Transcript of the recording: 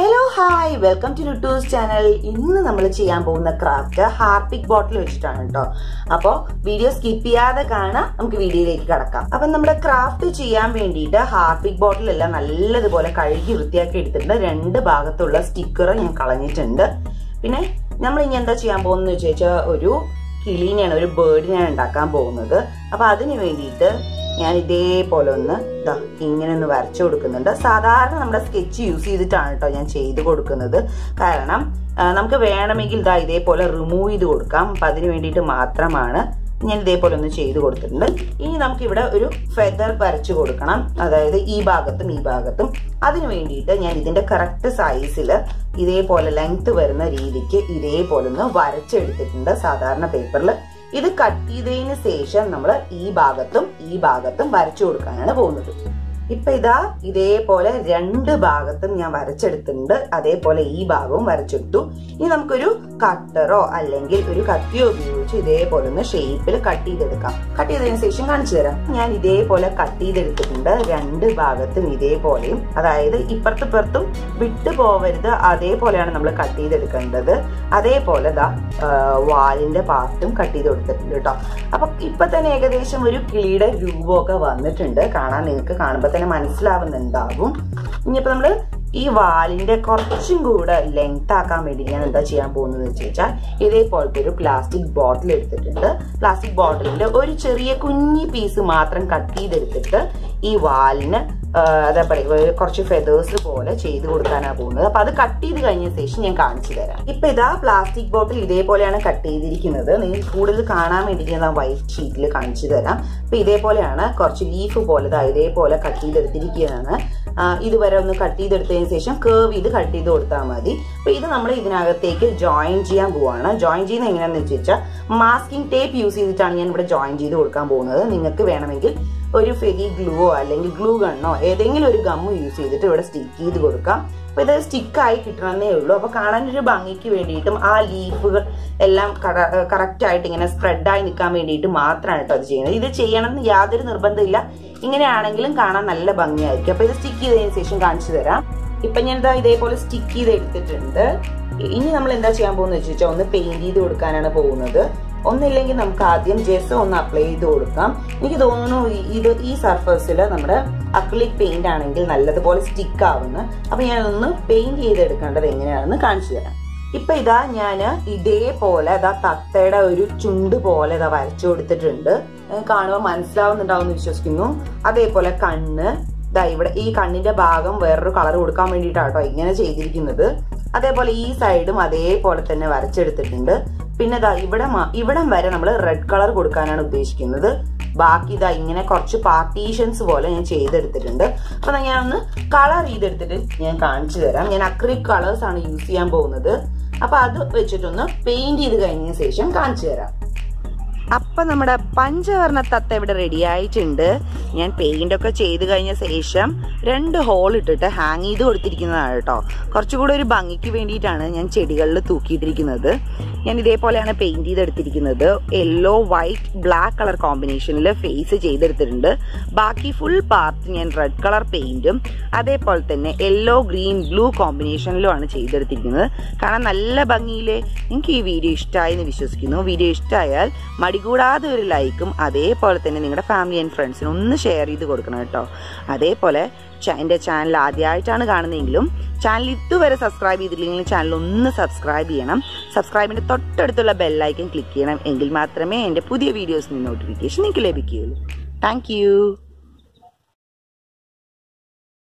Hello, hi, welcome to Nutu's channel. ഇന്ന് നമ്മൾ ചെയ്യാൻ പോകുന്ന ക്രാഫ്റ്റ് ഹാർപിക് ബോട്ടിൽ വെച്ചിട്ടാണ് കേട്ടോ. അപ്പോൾ വീഡിയോ സ്കിപ്പ് ചെയ്യാതെ കാണാം, നമുക്ക് വീഡിയോയിലേക്ക് കടക്കാം. അപ്പം നമ്മുടെ ക്രാഫ്റ്റ് ചെയ്യാൻ വേണ്ടിയിട്ട് ഹാർപിക് ബോട്ടിലെല്ലാം നല്ലതുപോലെ കഴുകി വൃത്തിയാക്കി എടുത്തിട്ടുണ്ട്. രണ്ട് ഭാഗത്തുള്ള സ്റ്റിക്കർ ഞാൻ കളഞ്ഞിട്ടുണ്ട്. പിന്നെ നമ്മൾ ഇനി എന്താ ചെയ്യാൻ പോകുന്നത് വെച്ചാൽ ഒരു കിളീനെയാണ്, ഒരു ബേർഡിനെയാണ് ഉണ്ടാക്കാൻ പോകുന്നത്. അപ്പൊ അതിന് വേണ്ടിയിട്ട് ഞാൻ ഇതേപോലെ ഒന്ന് ഇങ്ങനെ ഒന്ന് വരച്ചു കൊടുക്കുന്നുണ്ട്. സാധാരണ നമ്മുടെ സ്കെച്ച് യൂസ് ചെയ്തിട്ടാണ് കേട്ടോ ഞാൻ ചെയ്ത് കൊടുക്കുന്നത്. കാരണം നമുക്ക് വേണമെങ്കിൽ ഇതേപോലെ റിമൂവ് ചെയ്ത് കൊടുക്കാം. അപ്പൊ അതിന് വേണ്ടിയിട്ട് മാത്രമാണ് ഞാൻ ഇതേപോലെ ഒന്ന് ചെയ്ത് കൊടുത്തിട്ടുണ്ട്. ഇനി നമുക്ക് ഇവിടെ ഒരു ഫെദർ വരച്ചു കൊടുക്കണം, അതായത് ഈ ഭാഗത്തും ഈ ഭാഗത്തും. അതിന് വേണ്ടിയിട്ട് ഞാൻ ഇതിന്റെ കറക്റ്റ് സൈസിൽ ഇതേപോലെ ലെങ്ത് വരുന്ന രീതിക്ക് ഇതേപോലെ ഒന്ന് വരച്ചെടുത്തിട്ടുണ്ട് സാധാരണ പേപ്പറിൽ. ഇത് കട്ട് ചെയ്തതിന് ശേഷം നമ്മൾ ഈ ഭാഗത്തും വരച്ചു കൊടുക്കാനാണ് പോകുന്നത്. ഇപ്പൊ ഇതേപോലെ രണ്ട് ഭാഗത്തും ഞാൻ വരച്ചെടുത്തിട്ടുണ്ട്. അതേപോലെ ഈ ഭാഗവും വരച്ചെടുത്തു. ഇനി നമുക്കൊരു കട്ടറോ അല്ലെങ്കിൽ ഒരു കത്തിയോ ഉപയോഗിച്ച് ഇതേപോലെ ഒന്ന് ഷേപ്പിൽ കട്ട് ചെയ്തെടുക്കാം. കട്ട് ചെയ്തതിനു ശേഷം കാണിച്ചു തരാം. ഞാൻ ഇതേപോലെ കട്ട് ചെയ്തെടുത്തിട്ടുണ്ട് രണ്ട് ഭാഗത്തും ഇതേപോലെയും, അതായത് ഇപ്പുറത്തും വിട്ടു പോവരുത്, അതേപോലെയാണ് നമ്മൾ കട്ട് ചെയ്തെടുക്കേണ്ടത്. അതേപോലെ വാലിന്റെ പാർട്ടും കട്ട് ചെയ്ത് കൊടുത്തിട്ടുണ്ട് കേട്ടോ. അപ്പൊ ഇപ്പൊ തന്നെ ഏകദേശം ഒരു കിളിയുടെ രൂപമൊക്കെ വന്നിട്ടുണ്ട്. കാണാൻ നിങ്ങൾക്ക് കാണുമ്പോൾ തന്നെ മനസ്സിലാവുന്നുണ്ടാവും. ഇനിയിപ്പോ നമ്മള് ഈ വാലിന്റെ കുറച്ചും കൂടെ ലെങ്ത് ആക്കാൻ വേണ്ടി ഞാൻ എന്താ ചെയ്യാൻ പോകുന്നത് വെച്ചാൽ ഇതേപോലത്തെ ഒരു പ്ലാസ്റ്റിക് ബോട്ടിൽ എടുത്തിട്ടുണ്ട്. പ്ലാസ്റ്റിക് ബോട്ടിലിന്റെ ഒരു ചെറിയ കുഞ്ഞി പീസ് മാത്രം കട്ട് ചെയ്തെടുത്തിട്ട് ഈ വാലിന് എന്താ പറയുക കുറച്ച് ഫെദേഴ്സ് പോലെ ചെയ്ത് കൊടുക്കാനാണ് പോകുന്നത്. അപ്പൊ അത് കട്ട് ചെയ്ത് കഴിഞ്ഞ ശേഷം ഞാൻ കാണിച്ചു തരാം. ഇപ്പൊ പ്ലാസ്റ്റിക് ബോട്ടിൽ ഇതേപോലെയാണ് കട്ട് ചെയ്തിരിക്കുന്നത്. നിങ്ങൾക്ക് കൂടുതൽ കാണാൻ വേണ്ടി ഞാൻ വൈറ്റ് ഷീറ്റിൽ കാണിച്ചു തരാം. അപ്പൊ ഇതേപോലെയാണ് കുറച്ച് ലീഫ് പോലെ ഇതേപോലെ കട്ട് ചെയ്തെടുത്തിരിക്കുകയാണ്. ഇതുവരെ ഒന്ന് കട്ട് ചെയ്തെടുത്തതിന് ശേഷം കേർവ് ചെയ്ത് കട്ട് ചെയ്ത് കൊടുത്താൽ മതി. അപ്പൊ ഇത് നമ്മൾ ഇതിനകത്തേക്ക് ജോയിൻ ചെയ്യാൻ പോവാണ്. ജോയിൻ ചെയ്യുന്നത് എങ്ങനെയാണെന്ന് വെച്ചാൽ മാസ്കിംഗ് ടേപ്പ് യൂസ് ചെയ്തിട്ടാണ് ഞാൻ ഇവിടെ ജോയിൻ ചെയ്ത് കൊടുക്കാൻ പോകുന്നത്. നിങ്ങൾക്ക് വേണമെങ്കിൽ ഒരു ഫെവി ഗ്ലൂവോ അല്ലെങ്കിൽ ഗ്ലൂ ഗണ്ണോ ഏതെങ്കിലും ഒരു ഗമ്മ് യൂസ് ചെയ്തിട്ട് ഇവിടെ സ്റ്റിക്ക് ചെയ്ത് കൊടുക്കാം. അപ്പൊ ഇത് സ്റ്റിക്കായി കിട്ടണമെന്നേ ഉള്ളൂ. അപ്പൊ കാണാനൊരു ഭംഗിക്ക് വേണ്ടിയിട്ടും ആ ലീഫുകൾ എല്ലാം കറക്റ്റ് ആയിട്ട് ഇങ്ങനെ സ്പ്രെഡായി നിൽക്കാൻ വേണ്ടിയിട്ട് മാത്രമാണ് കേട്ടോ അത് ചെയ്യുന്നത്. ഇത് ചെയ്യണമെന്ന് യാതൊരു നിർബന്ധമില്ല, ഇങ്ങനെയാണെങ്കിലും കാണാൻ നല്ല ഭംഗിയായിരിക്കും. അപ്പൊ ഇത് സ്റ്റിക്ക് ചെയ്തതിനു ശേഷം കാണിച്ചു തരാം. ഇപ്പൊ ഞാൻ ഇതേപോലെ സ്റ്റിക്ക് ചെയ്ത് എടുത്തിട്ടുണ്ട്. ഇനി നമ്മൾ എന്താ ചെയ്യാൻ പോകുന്നത് വെച്ചാൽ ഒന്ന് പെയിന്റ് ചെയ്ത് കൊടുക്കാനാണ് പോകുന്നത്. ഒന്നില്ലെങ്കിൽ നമുക്ക് ആദ്യം ജെസ് ഒന്ന് അപ്ലൈ ചെയ്ത് കൊടുക്കാം. എനിക്ക് തോന്നുന്നു ഈ സർഫസിൽ നമ്മുടെ അക്രിലിക് പെയിന്റ് ആണെങ്കിൽ നല്ലതുപോലെ സ്റ്റിക്ക് ആവുന്നു. അപ്പൊ ഞാനൊന്ന് പെയിന്റ് ചെയ്തെടുക്കേണ്ടത് എങ്ങനെയാണെന്ന് കാണിച്ചു തരാം. ഇപ്പൊ ഞാൻ ഇതേപോലെ തത്തയുടെ ഒരു ചുണ്ട് പോലെ വരച്ചു കൊടുത്തിട്ടുണ്ട്. കാണുമ്പോൾ മനസ്സിലാവുന്നുണ്ടാവും വിശ്വസിക്കുന്നു. അതേപോലെ കണ്ണ് ഇവിടെ ഈ കണ്ണിന്റെ ഭാഗം വേറൊരു കളർ കൊടുക്കാൻ വേണ്ടിയിട്ടാട്ടോ ഇങ്ങനെ ചെയ്തിരിക്കുന്നത്. അതേപോലെ ഈ സൈഡും അതേപോലെ തന്നെ വരച്ചെടുത്തിട്ടുണ്ട്. പിന്നെ ഇവിടം വരെ നമ്മൾ റെഡ് കളർ കൊടുക്കാനാണ് ഉദ്ദേശിക്കുന്നത്. ബാക്കി ഇങ്ങനെ കുറച്ച് പാർട്ടീഷൻസ് പോലെ ഞാൻ ചെയ്തെടുത്തിട്ടുണ്ട്. അപ്പൊ ഞാൻ ഒന്ന് കളർ ചെയ്തെടുത്തിട്ട് ഞാൻ കാണിച്ചു തരാം. ഞാൻ അക്രിലിക് കളേഴ്സ് ആണ് യൂസ് ചെയ്യാൻ പോകുന്നത്. അപ്പൊ അത് വെച്ചിട്ടൊന്ന് പെയിന്റ് ചെയ്ത് കഴിഞ്ഞ ശേഷം കാണിച്ചു തരാം. അപ്പൊ നമ്മുടെ പഞ്ചവർണ്ണ തത്ത ഇവിടെ റെഡി ആയിട്ടുണ്ട്. ഞാൻ പെയിന്റ് ഒക്കെ ചെയ്ത് കഴിഞ്ഞ ശേഷം 2 ഹോൾ ഇട്ടിട്ട് ഹാങ് ചെയ്ത് കൊടുത്തിരിക്കുന്നതാണ് കേട്ടോ. കുറച്ചുകൂടെ ഒരു ഭംഗിക്ക് വേണ്ടിയിട്ടാണ് ഞാൻ ചെടികളിൽ തൂക്കിയിട്ടിരിക്കുന്നത്. ഞാൻ ഇതേപോലെയാണ് പെയിന്റ് ചെയ്തെടുത്തിരിക്കുന്നത്. യെല്ലോ വൈറ്റ് ബ്ലാക്ക് കളർ കോമ്പിനേഷനിൽ ഫേസ് ചെയ്തെടുത്തിട്ടുണ്ട്. ബാക്കി ഫുൾ പാർട്ട് ഞാൻ റെഡ് കളർ പെയിന്റും അതേപോലെ തന്നെ യെല്ലോ ഗ്രീൻ ബ്ലൂ കോമ്പിനേഷനിലുമാണ് ചെയ്തെടുത്തിരിക്കുന്നത്. കാണാൻ നല്ല ഭംഗിയിലെ. നിങ്ങൾക്ക് ഈ വീഡിയോ ഇഷ്ടമായി എന്ന് വിശ്വസിക്കുന്നു. വീഡിയോ ഇഷ്ടമായാൽ കൂടാതെ ഒരു ലൈക്കും അതേപോലെ തന്നെ നിങ്ങളുടെ ഫാമിലി ആൻഡ് ഫ്രണ്ട്സിന് ഒന്ന് ഷെയർ ചെയ്ത് കൊടുക്കണം കേട്ടോ. അതേപോലെ എൻ്റെ ചാനൽ ആദ്യമായിട്ടാണ് കാണുന്നതെങ്കിലും ചാനൽ ഇതുവരെ സബ്സ്ക്രൈബ് ചെയ്തില്ലെങ്കിൽ ചാനൽ ഒന്ന് സബ്സ്ക്രൈബ് ചെയ്യണം. സബ്സ്ക്രൈബിൻ്റെ തൊട്ടടുത്തുള്ള ബെല്ലൈക്കൺ ക്ലിക്ക് ചെയ്യണം. എങ്കിൽ മാത്രമേ എൻ്റെ പുതിയ വീഡിയോസിന് നോട്ടിഫിക്കേഷൻ നിങ്ങൾക്ക് ലഭിക്കുകയുള്ളൂ. താങ്ക്